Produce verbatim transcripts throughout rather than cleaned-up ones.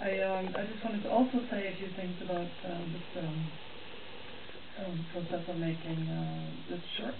I um, I just wanted to also say a few things about uh, this um, um, process of making uh, this short.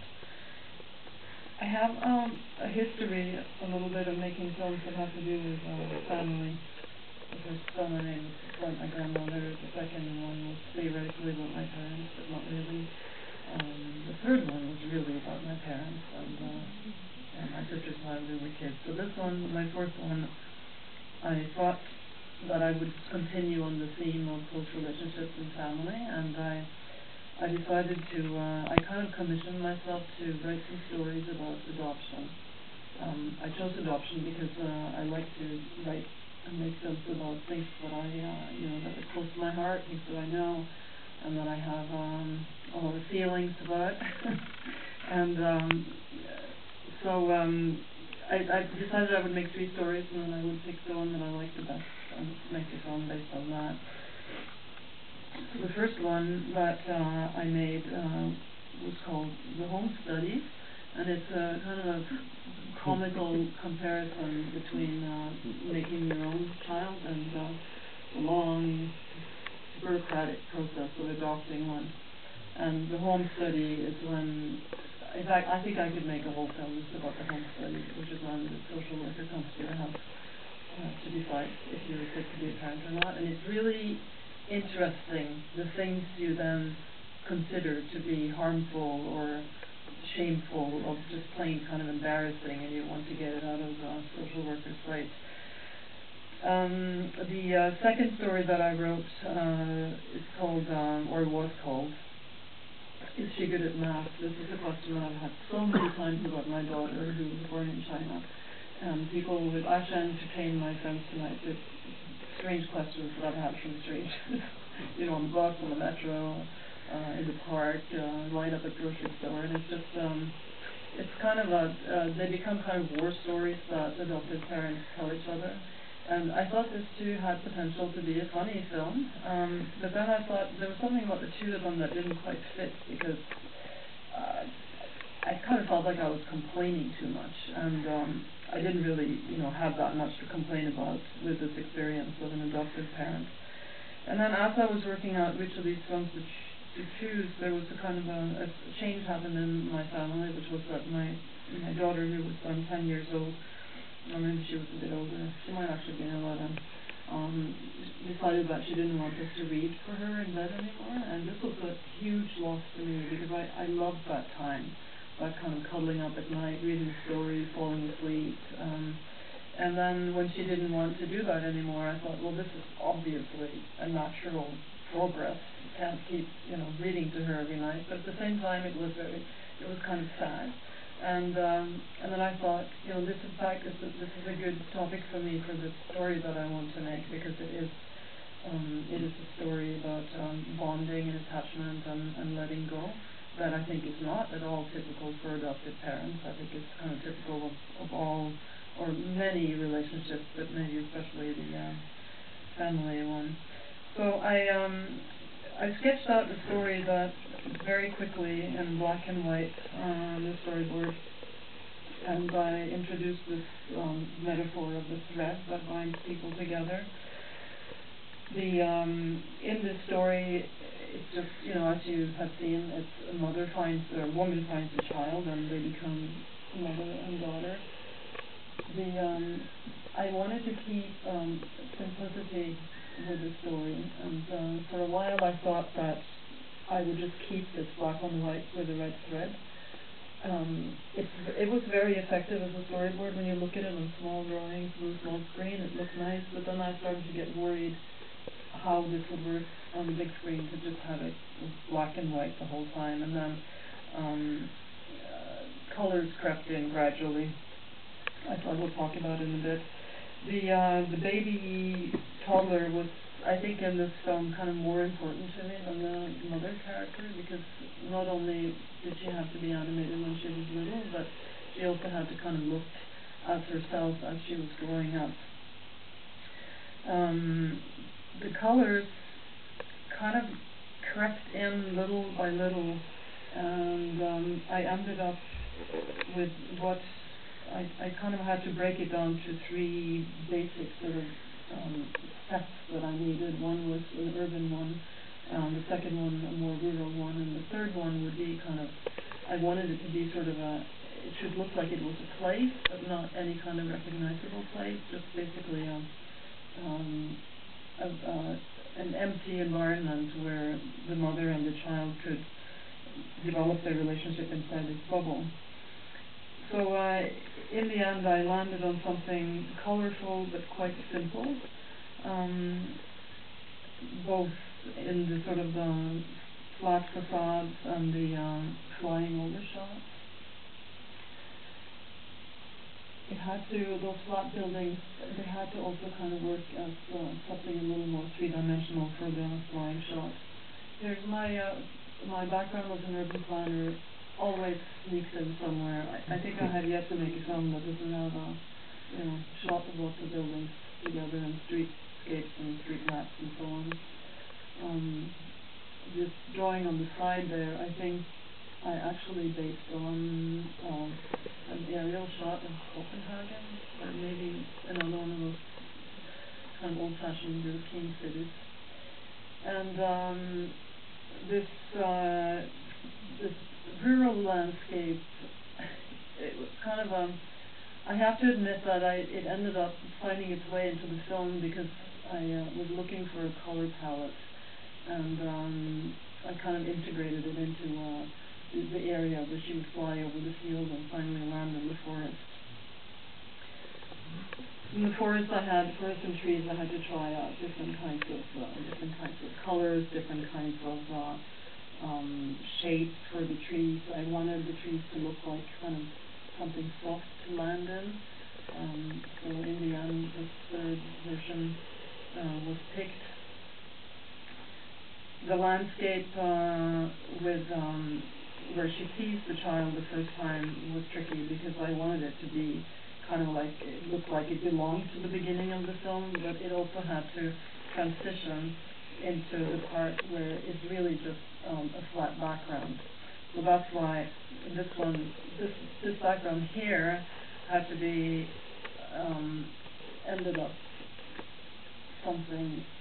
I have um, a history, a little bit, of making films that have to do with uh, family. The first film I made was about my grandmother. The second one was theoretically about my parents, but not really. Um, the third one was really about my parents and, uh, and my sisters and I when we were kids. So this one, my fourth one, I thought that I would continue on the theme of close relationships and family, and I I decided to, uh, I kind of commissioned myself to write some stories about adoption. Um, I chose adoption because uh, I like to write and make films about things that I, uh, you know, that are close to my heart, things that I know, and that I have um, a lot of feelings about. and um, so um, I, I decided I would make three stories, and then I would pick the one that I liked the best and make a film based on that. So the first one that uh, I made uh, was called The Home Study, and it's a kind of a comical comparison between uh, making your own child and uh, the long bureaucratic process of adopting one. And the home study is when, in fact, I think I could make a whole film just about the home study, which is when the social worker comes to your house uh, to decide if you're fit to be a parent or not. And it's really interesting, the things you then consider to be harmful or shameful or just plain kind of embarrassing, and you want to get it out of the social worker's sight. Um, the uh, second story that I wrote uh, is called, um, or was called, Is She Good at Math? This is a question that I've had so many times about my daughter, who was born in China. And people would actually entertain my friends tonight with strange questions that I've had from strangers. you know, on the bus, on the metro, uh, in the park, uh, line up at grocery store, and it's just, um, it's kind of a, uh, they become kind of war stories that adoptive parents tell each other. And I thought this too had potential to be a funny film, um, but then I thought there was something about the two of them that didn't quite fit, because uh, I kind of felt like I was complaining too much, and um, I didn't really, you know, have that much to complain about with this experience of an adoptive parent. And then as I was working out which of these films to, ch- to choose, there was a kind of a, a change happened in my family, which was that my my daughter, who was um, ten years old, or maybe she was a bit older, she might actually have been eleven, um, decided that she didn't want us to read for her in bed anymore. And this was a huge loss to me, because I, I loved that time, that kind of cuddling up at night, reading a story, falling asleep. Um, and then when she didn't want to do that anymore, I thought, well, this is obviously a natural progress. You can't keep, you know, reading to her every night. But at the same time, it was very, it was kind of sad. And um, and then I thought, you know, this in fact is a, this is a good topic for me for the story that I want to make, because it is um, it is a story about um, bonding and attachment and, and letting go that I think is not at all typical for adoptive parents. I think it's kind of typical of, of all or many relationships, but maybe especially the uh, family one. So I um, I sketched out a story that very quickly in black and white on the storyboard, and I introduced this um, metaphor of the thread that binds people together. The um, in this story, it's just, you know, as you have seen, it's a mother finds a woman finds a child, and they become mother and daughter. The um, I wanted to keep um, simplicity with the story, and uh, for a while I thought that I would just keep this black on white with a red thread. Um, it's it was very effective as a storyboard. When you look at it on small drawings with a small screen, it looked nice. But then I started to get worried how this would work on the big screen, to just have it black and white the whole time, and then um, uh, colors crept in gradually. I thought we'll talk about it in a bit. The uh, the baby toddler was, I think, in this film kind of more important to me than the mother character, because not only did she have to be animated when she was little, but she also had to kind of look at herself as she was growing up. Um, the colors kind of crept in little by little, and um, I ended up with what I, I kind of had to break it down to three basic sort of um, steps that I needed. One was an urban one, um, the second one a more rural one, and the third one would be kind of, I wanted it to be sort of a, it should look like it was a place, but not any kind of recognizable place, just basically a, um, a, uh, an empty environment where the mother and the child could develop their relationship inside this bubble. So uh, in the end, I landed on something colorful but quite simple, um, both in the sort of the flat facades and the um, flying over shots. It had to, those flat buildings, they had to also kind of work as uh, something a little more three-dimensional for the flying shot. Here's my uh, my background as an urban planner always sneaks in somewhere. I, I think I have yet to make a film that doesn't have a, you know, shot of lots of buildings together and streetscapes and street maps and so on. Um, this drawing on the side there, I think I actually based on um, an aerial shot of Copenhagen, or maybe another one of those kind of old-fashioned European cities. And um, this uh, this rural landscape, it was kind of um, I have to admit that I it ended up finding its way into the film because I uh, was looking for a color palette, and um, I kind of integrated it into uh, the, the area where she would fly over the field and finally land in the forest. In the forest, I had forest and trees. I had to try out different kinds of uh, different kinds of colors, different kinds of uh, um, shapes for the trees. I wanted the trees to look like kind of something soft to land in. Um, so in the end, this third version uh, was picked. The landscape uh, with um, where she sees the child the first time was tricky because I wanted it to be kind of like, it looked like it belonged to the beginning of the film, but it also had to transition into the part where it's really just um, a flat background. So that's why this one, this this background here had to be um, ended up something